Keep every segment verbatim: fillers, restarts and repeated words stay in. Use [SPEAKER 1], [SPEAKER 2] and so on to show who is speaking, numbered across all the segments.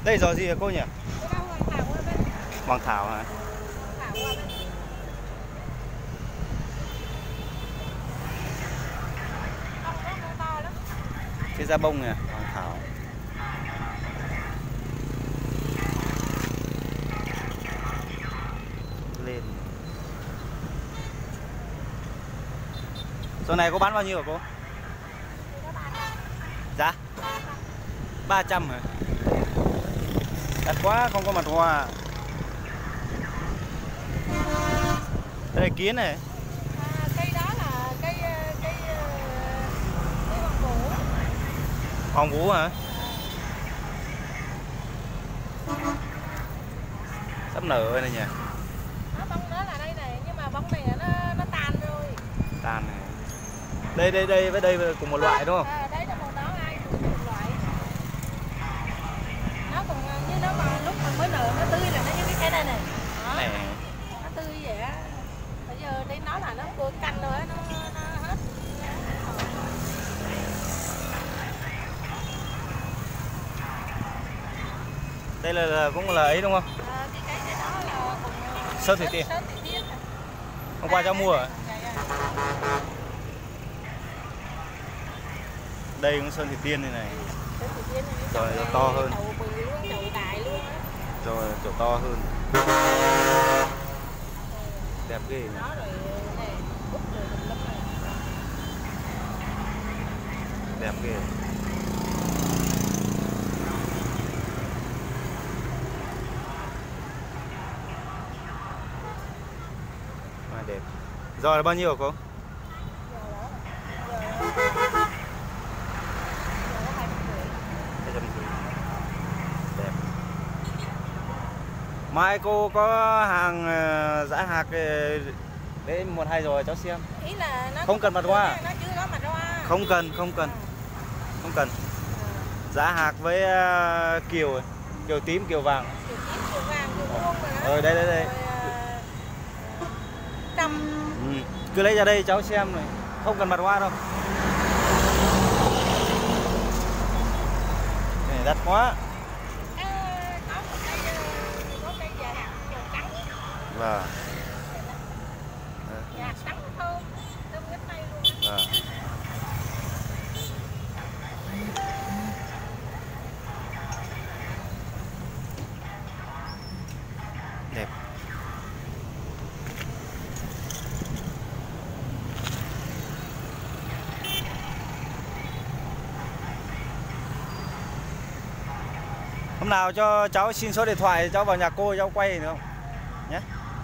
[SPEAKER 1] Đây giò gì hả cô nhỉ?
[SPEAKER 2] Cái đó Hoàng Thảo qua bên.
[SPEAKER 1] Hoàng Thảo hả?
[SPEAKER 2] Hoàng Thảo qua bên. Bông nó to lắm.
[SPEAKER 1] Cái da bông nè, Hoàng Thảo. Lên. Số này có bán bao nhiêu hả cô? Giá? ba trăm hả? Đắt quá, không có mặt hoa. Đây là kiến này.
[SPEAKER 2] À, cây đó là cây cây cây hoàng vũ.
[SPEAKER 1] Hoàng vũ hả? Sắp nở rồi này nhỉ.
[SPEAKER 2] Nó bông nó là đây này, nhưng mà bông này nó nó tàn rồi.
[SPEAKER 1] Tàn này. Đây đây đây với đây cùng một loại đúng không?
[SPEAKER 2] À, đấy là một đó ai cũng một loại. Nó còn như nó mà lúc mà mới nở nó tươi là nó như cái cây này này. Đó.
[SPEAKER 1] Này.
[SPEAKER 2] Nó tươi vậy á. Bây giờ đây nó là nó vừa canh rồi á, nó, nó hết.
[SPEAKER 1] Đây là, là cũng là ấy đúng không?
[SPEAKER 2] À, cái cây này đó là cũng
[SPEAKER 1] Sơn Thủy Tiên.
[SPEAKER 2] Sơn Thủy Tiên.
[SPEAKER 1] Hôm qua cháu mua hả? Đây cũng Sơn Thủy Tiên này này.
[SPEAKER 2] Sơn Thủy Tiên này.
[SPEAKER 1] Rồi nó to hơn.
[SPEAKER 2] Chậu bự luôn, chậu đại luôn á.
[SPEAKER 1] Rồi chỗ to hơn. Đẹp ghê này.
[SPEAKER 2] Nó rồi này, bút rồi lắm này.
[SPEAKER 1] Đẹp ghê. À, đẹp. Rồi là bao nhiêu hả cô? hai trăm rưỡi. Đẹp. Mai cô có hàng giã hạt để một hai rồi cháu xem.
[SPEAKER 2] Ý là nó
[SPEAKER 1] không cần mặt hoa.
[SPEAKER 2] Nó chưa có mặt hoa.
[SPEAKER 1] Không cần, không cần. Không cần. Giã hạt với uh, kiều, kiều tím, kiều vàng.
[SPEAKER 2] Kiều tím, kiều vàng, kiều vuông rồi đó.
[SPEAKER 1] Ờ đây đây đây.
[SPEAKER 2] Trăm.
[SPEAKER 1] Ừ. Cứ lấy ra đây cháu xem này. Không cần mặt hoa đâu. Này đắt quá.
[SPEAKER 2] À, có một cây, có cây già hạt màu trắng.
[SPEAKER 1] Vâng.
[SPEAKER 2] Già trắng thơm, thơm nhất này luôn.
[SPEAKER 1] Vâng. Đẹp. Hôm nào cho cháu xin số điện thoại cháu vào nhà cô cháu quay được không? Nhé.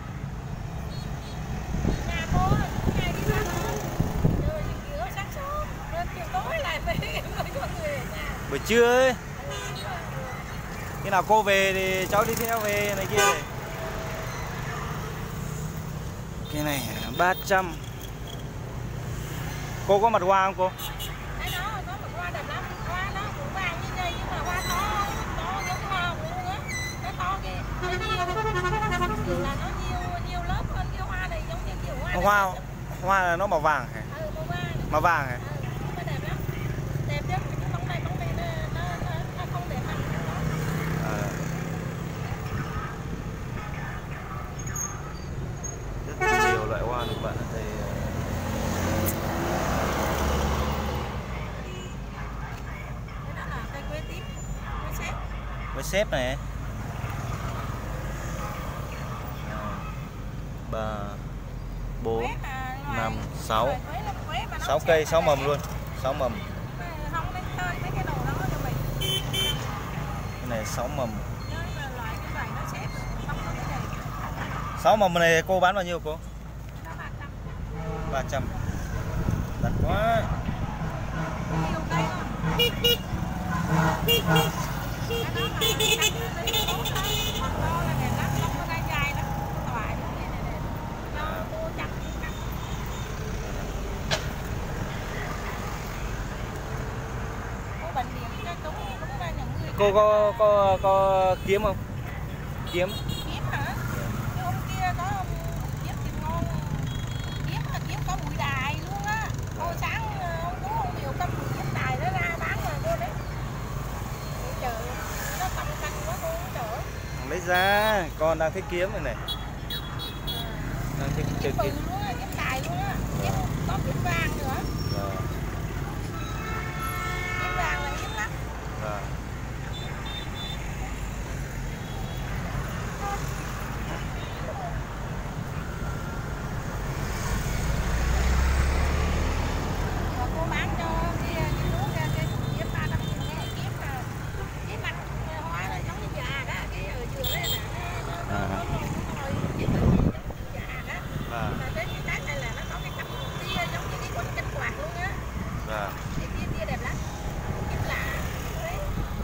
[SPEAKER 2] Nhà cô ngày đi bán rồi giữa sáng sớm rồi chiều tối lại về mới có người ở nhà.
[SPEAKER 1] Buổi trưa ấy. Khi nào cô về thì cháu đi theo về này kia này. Cái này ba trăm. Cô có mặt hoa không cô?
[SPEAKER 2] Cái đó có một hoa đẹp lắm, hoa nó cũng vàng như vậy nhưng mà hoa to, to giống hoa luôn á, nó to kìa, nó nhiều, kiểu là nó nhiều nhiều lớp hơn cái hoa này giống như kiểu hoa.
[SPEAKER 1] Hoa, hoa là nó màu vàng hả?
[SPEAKER 2] Ừ, màu vàng.
[SPEAKER 1] Màu vàng hả?
[SPEAKER 2] Ừ, nhưng mà đẹp lắm, đẹp nhất cái bông này, bông này nó nó nó, nó không đẹp bằng cái đó.
[SPEAKER 1] À. Rất nhiều loại hoa được bạn ở đây. Với xếp này ba bốn năm sáu sáu cây, sáu mầm luôn, sáu mầm. Cái này sáu mầm. Sáu mầm này cô bán bao nhiêu cô? ba trăm. Đắt quá. Cô có có có kiếm không? Kiếm.
[SPEAKER 2] Kiếm hả? Cái hôm kia có kiếm thì ngon. Kiếm là kiếm có bụi đài luôn á. Hồi sáng ông Tú ông Điều cầm bụi kiếm đài đó ra bán rồi cô đấy. Trời nó tầm canh quá.
[SPEAKER 1] ra, con đang thích kiếm này này. Đang thích
[SPEAKER 2] Kiếm
[SPEAKER 1] kiếm
[SPEAKER 2] bự
[SPEAKER 1] kiếm.
[SPEAKER 2] luôn á, kiếm tài luôn á. Kiếm có kiếm vàng nữa.
[SPEAKER 1] Rồi.
[SPEAKER 2] Kiếm vàng là hiếm lắm.
[SPEAKER 1] Rồi.
[SPEAKER 2] Rồi cô bán cho kia cái lúa kia cái kiếm ba năm nghìn nghe kiếm mà cái mặt hoa là giống như già đó, cái ở dừa đây nè. Nó nó nó nó cái già đó.
[SPEAKER 1] À.
[SPEAKER 2] Mà đến cái trái này là nó có cái cặp tia giống như cái con cánh quạt luôn á.
[SPEAKER 1] Rồi.
[SPEAKER 2] Cái tia tia đẹp lắm. Kiếm lạ. Đấy.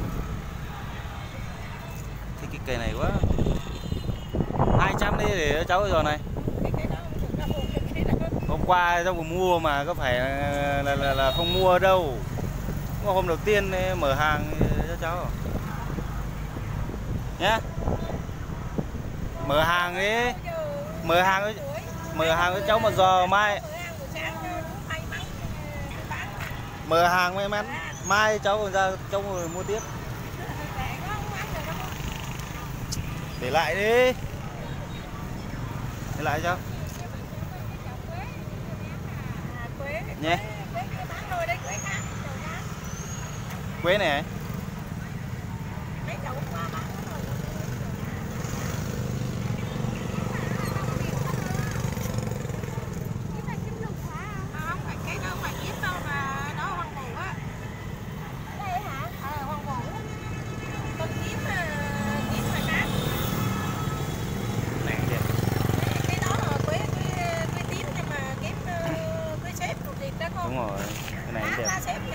[SPEAKER 1] Thích cái cây này quá. hai trăm đi để cháu giò này.
[SPEAKER 2] Cái cái đó thực ra một cái cái đó.
[SPEAKER 1] Hôm qua cháu cũng mua mà có phải là, là, là, là không mua đâu. Mà hôm đầu tiên mở hàng cho cháu. Nhá. Mở hàng đi. Mở hàng mở hàng cho cháu một giò mai. Mở hàng may mắn. Mai cháu còn ra cháu ngồi mua tiếp. Để lại đi. Để lại cho. Nhé. Quế này. Đúng rồi, cái này đẹp.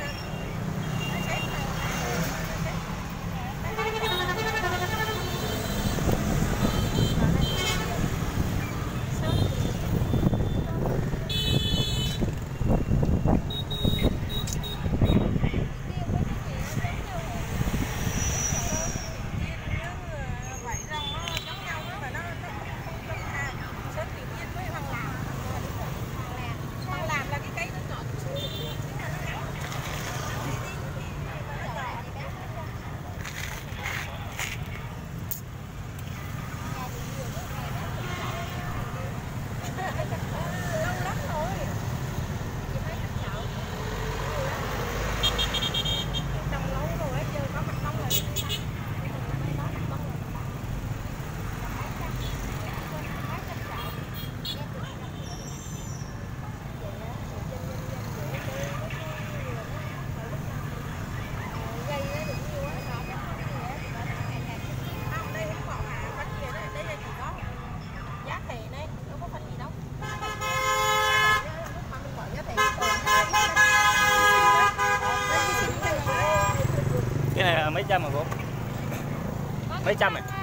[SPEAKER 1] Cái này là mấy trăm mà cô? Mấy trăm này?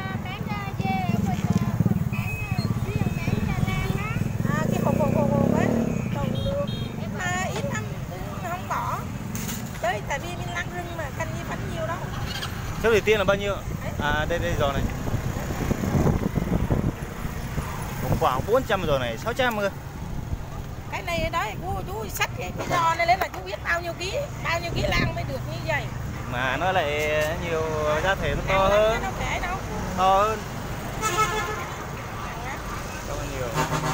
[SPEAKER 2] À, cái hộp hộp hộp hộp ấy còn được mà ít lắm không bỏ đấy tại vì mình lăng rừng mà cần như phấn nhiều đâu.
[SPEAKER 1] Số đầu tiên là bao nhiêu? À đây đây giò này. Một khoảng bốn trăm rồi này, sáu trăm cơ.
[SPEAKER 2] Cái này đó cô chú xách cái, cái giò này lên là chú biết bao nhiêu ký, bao nhiêu ký lăng mới được như vậy.
[SPEAKER 1] Mà nó lại nhiều giá thể nó to hơn.
[SPEAKER 2] Nó kể đâu.
[SPEAKER 1] To hơn. To hơn nhiều.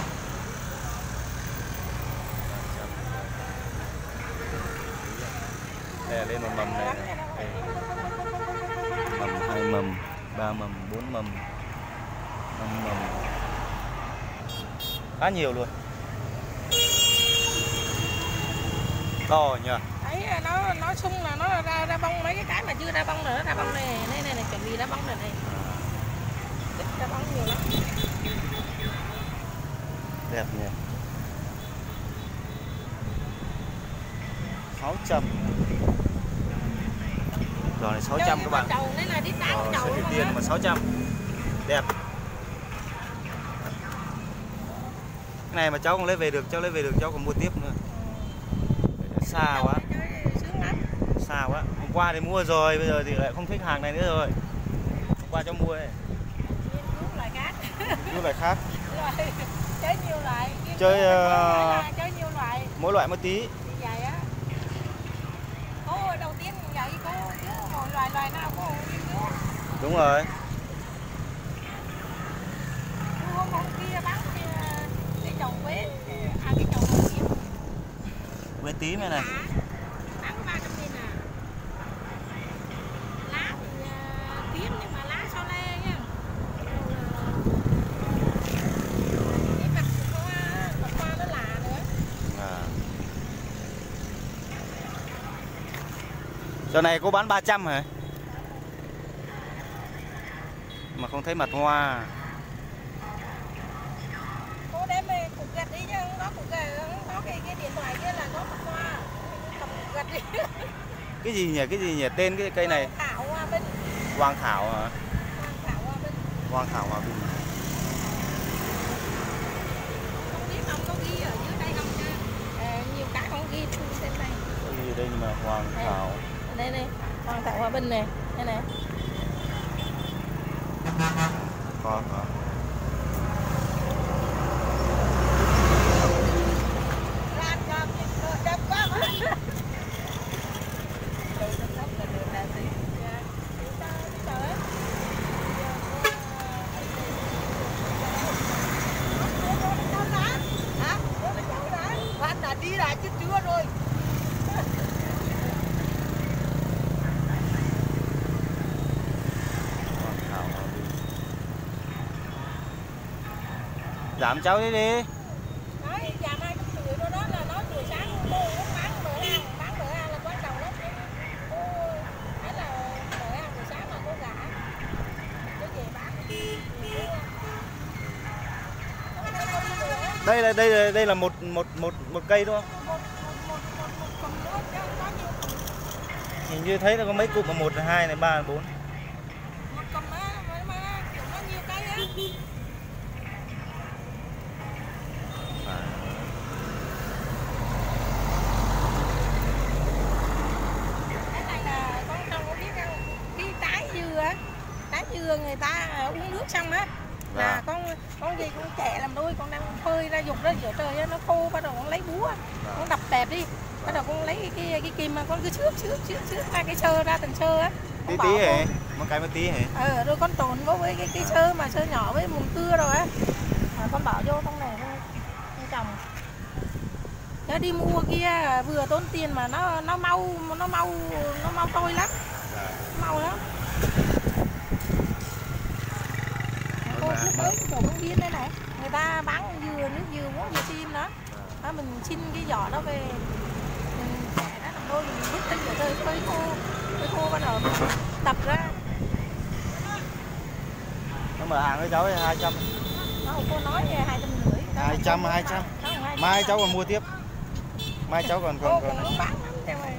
[SPEAKER 1] Đây là lên một mầm này. Đây. Mầm hai mầm, ba mầm, bốn mầm, năm mầm. Khá nhiều luôn. To nhỉ?
[SPEAKER 2] Đấy nó nó sung là nó ra ra bông mấy cái cái mà chưa ra bông nữa, ra bông này này này, này chuẩn bị ra bông này này. Ra bông nhiều lắm.
[SPEAKER 1] Đẹp nhỉ. sáu trăm. Rồi này sáu trăm các bạn.
[SPEAKER 2] Đầu này là đi tám
[SPEAKER 1] Rồi,
[SPEAKER 2] đầu
[SPEAKER 1] số tiền mà sáu trăm. Đẹp. Cái này mà cháu không lấy về được, cháu lấy về được cháu còn mua tiếp nữa. Xa quá. Xa quá. Hôm qua thì mua rồi, bây giờ thì lại không thích hàng này nữa rồi. Hôm qua cháu mua này.
[SPEAKER 2] Rút lại khác.
[SPEAKER 1] Rút lại khác.
[SPEAKER 2] Rồi, chơi nhiều loại.
[SPEAKER 1] Chơi uh,
[SPEAKER 2] chơi nhiều loại.
[SPEAKER 1] Mỗi loại một tí.
[SPEAKER 2] Vậy á. Cô đầu tiên vậy cô chứ mỗi loại loại nào cô nghiên cứu.
[SPEAKER 1] Đúng rồi. tím này này.
[SPEAKER 2] Bán có ba trăm nghìn à. Lá thì uh, tím nhưng mà lá so le nha. Cái mặt của hoa, mặt hoa nó lạ nữa.
[SPEAKER 1] À. Giờ này cô bán ba trăm hả? Mà không thấy mặt hoa.
[SPEAKER 2] Cô đem về cục gạch đi chứ không có cục gạch, không có cái, cái điện thoại kia là có mặt hoa. Cầm cục gạch đi.
[SPEAKER 1] Cái gì nhỉ? Cái gì nhỉ? Tên cái cây này?
[SPEAKER 2] Thảo Hòa Bình.
[SPEAKER 1] Hoàng thảo hả?
[SPEAKER 2] Hoàng Thảo Hòa Bình.
[SPEAKER 1] Hoàng thảo Hòa Bình.
[SPEAKER 2] Không biết ông có ghi ở dưới đây không nha. À, nhiều cái không ghi trên đây.
[SPEAKER 1] Có gì đây nhưng mà Hoàng thảo.
[SPEAKER 2] Đây đây, Hoàng Thảo Hòa Bình này, đây này.
[SPEAKER 1] Có có.
[SPEAKER 2] Làm cho đẹp quá mà. Bạn đã đi lại chứ chưa rồi.
[SPEAKER 1] Hoàng thảo Hòa Bình. Giảm cháu đi đi.
[SPEAKER 2] Đấy, giảm hai trăm rưỡi đó, đó là nó buổi sáng cô muốn bán mở hàng, bán mở hàng là quan trọng lắm. Cô thấy là mở hàng buổi sáng là cô gả. Cô về bán.
[SPEAKER 1] Đây là đây là đây là một một một một cây đúng không?
[SPEAKER 2] Một một một một một cụm nữa chứ không có nhiều cụm.
[SPEAKER 1] Hình như thấy là có mấy cụm, một, hai này, ba, bốn.
[SPEAKER 2] Một cụm á, mà mà kiểu nó nhiều cây á.
[SPEAKER 1] À.
[SPEAKER 2] Cái này là con không có biết đâu. Cái trái dừa á, trái dừa người ta uống nước xong á. Là con con gì con trẻ làm đôi, con đang phơi ra dục ra giữa trời á, nó khô, bắt đầu con lấy búa, con đập đẹp đi, bắt đầu con lấy cái cái, cái kim mà con cứ xước xước xước xước ra cái sơ ra thành sơ á,
[SPEAKER 1] Tí tí hả? Một cái một tí hả?
[SPEAKER 2] ờ rồi con trộn vô với cái cái sơ mà sơ nhỏ với mùng cưa rồi á, à, con bỏ vô trong này con, con trồng. Nó đi mua kia vừa tốn tiền mà nó nó mau nó mau nó mau trôi lắm, mau lắm. Cô cứ tới chỗ công viên đây này, người ta bán dừa, nước dừa, muốn dừa sim đó. Đó, mình xin cái giỏ đó về, mình xẻ ra làm đôi, mình vứt trên trời phơi khô, phơi khô bắt đầu tập ra.
[SPEAKER 1] Nó mở hàng với cháu thì hai trăm.
[SPEAKER 2] Đó, cô nói về hai trăm rưỡi.
[SPEAKER 1] Hai trăm, hai trăm. Mai cháu còn mua tiếp. Mai cháu còn còn
[SPEAKER 2] cô
[SPEAKER 1] còn.
[SPEAKER 2] cũng bán lắm cho mày.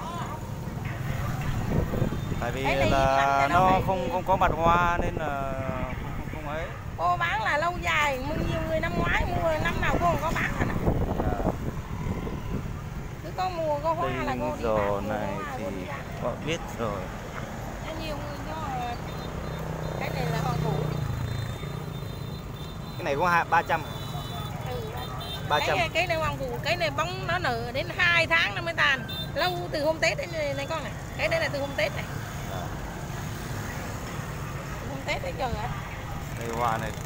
[SPEAKER 1] Tại vì là nó không không có mặt hoa nên là không, không ấy.
[SPEAKER 2] Cô bán là lâu dài, mua nhiều người năm ngoái mua, năm nào cô không có bán rồi. Cứ có mua có hoa là cô đi
[SPEAKER 1] bán.
[SPEAKER 2] Này
[SPEAKER 1] thì có biết rồi.
[SPEAKER 2] Có nhiều người do cái này là hoàng vũ.
[SPEAKER 1] Cái này có ba trăm.
[SPEAKER 2] Ừ,
[SPEAKER 1] ba trăm.
[SPEAKER 2] Cái, cái này hoàng vũ, cái này bông nó nở đến hai tháng nó mới tàn. Lâu từ hôm Tết đến này, này con này. Cái đây là từ hôm Tết này.
[SPEAKER 1] À.
[SPEAKER 2] Từ hôm Tết đến giờ á.
[SPEAKER 1] Đây hoa này.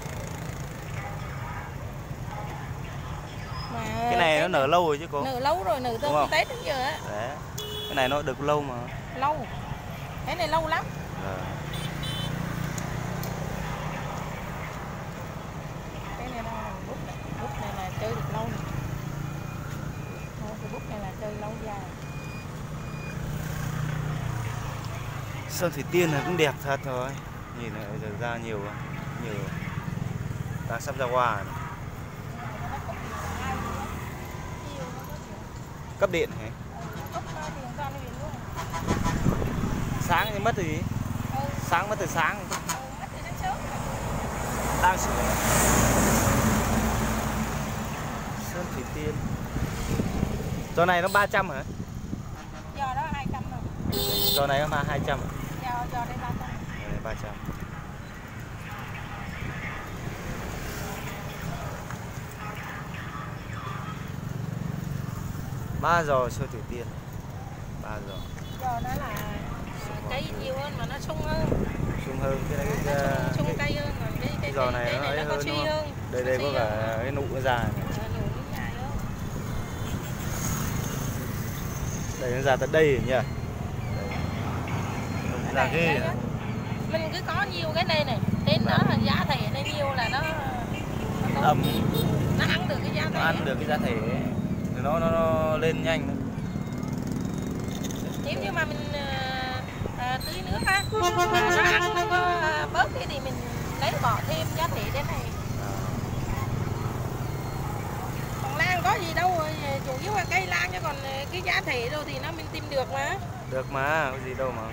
[SPEAKER 2] Mà
[SPEAKER 1] cái này cái nó nở lâu rồi chứ cô.
[SPEAKER 2] Nở lâu rồi, nở từ hôm Tết đến giờ á.
[SPEAKER 1] Đấy. Cái này nó được lâu mà.
[SPEAKER 2] Lâu. Cái này lâu lắm.
[SPEAKER 1] À.
[SPEAKER 2] Cái này là bút này, bút này là chơi được lâu này. Cái bút này là chơi lâu dài.
[SPEAKER 1] Sơn Thủy Tiên này cũng đẹp thật rồi. Nhìn này giờ ra nhiều nhiều. Đang sắp ra hoa này. Cấp điện hả? Sáng thì mất gì? Sáng mất từ sáng. Đang sửa. Sơn Thủy Tiên. Giờ này nó ba trăm hả?
[SPEAKER 2] Giờ đó hai trăm rồi.
[SPEAKER 1] Giờ này nó mà hai trăm.
[SPEAKER 2] Giờ giờ đây ba trăm.
[SPEAKER 1] Đây ba trăm. ba giờ Sơn Thủy Tiên. ba giờ.
[SPEAKER 2] Giờ nó là cây nhiều hơn mà nó sung hơn.
[SPEAKER 1] Sung hơn cái này cái,
[SPEAKER 2] nó
[SPEAKER 1] cái,
[SPEAKER 2] sung, sung cây hơn rồi cái cái
[SPEAKER 1] giờ này,
[SPEAKER 2] cái
[SPEAKER 1] nó,
[SPEAKER 2] này nó có
[SPEAKER 1] hơn,
[SPEAKER 2] suy hơn.
[SPEAKER 1] Đây đây có cả cái nụ nó dài.
[SPEAKER 2] Nụ nó dài hơn.
[SPEAKER 1] Đây nó ra tận đây nhỉ. Ra ghê à?
[SPEAKER 2] Mình cứ có nhiều cái này này, trên đó là giá thể này nhiều là nó nó,
[SPEAKER 1] Ẩm.
[SPEAKER 2] nó ăn được cái giá thể.
[SPEAKER 1] Nó ăn được cái giá thể nó nó, nó lên nhanh đó.
[SPEAKER 2] Nếu như mà mình à, tưới nước á, nó ăn nó có bớt cái thì mình lấy bỏ thêm giá thể đến này. Còn lan có gì đâu, chủ yếu là cây lan chứ còn cái giá thể đâu thì nó mình tìm được mà.
[SPEAKER 1] Được mà, có gì đâu mà.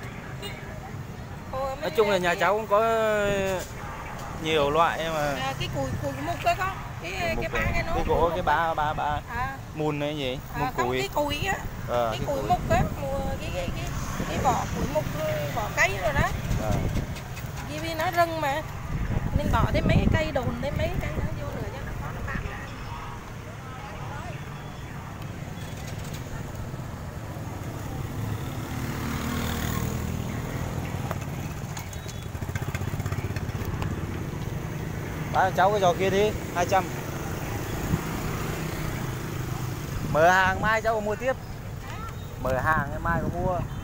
[SPEAKER 2] Ồ,
[SPEAKER 1] Nói chung là nhà cháu cũng có nhiều loại mà.
[SPEAKER 2] À, cái cùi cùi mục đó có cái cái, cái ba cái nó
[SPEAKER 1] cái gỗ cái ba ba ba
[SPEAKER 2] à.
[SPEAKER 1] Mùn này gì mùn
[SPEAKER 2] À,
[SPEAKER 1] củi
[SPEAKER 2] cái cùi á,
[SPEAKER 1] à,
[SPEAKER 2] cái,
[SPEAKER 1] cái
[SPEAKER 2] cùi
[SPEAKER 1] củi.
[SPEAKER 2] mục á, cái cái cái cái vỏ cùi mục, vỏ cây rồi đó.
[SPEAKER 1] À.
[SPEAKER 2] Vì nó rừng mà nên bỏ thêm mấy cái cây đồn, thêm mấy cái cây nó vô nữa cho nó có nó bám.
[SPEAKER 1] Bán cho cháu cái giò kia đi, hai trăm. Mở hàng mai cháu có mua tiếp. Mở hàng mai có mua.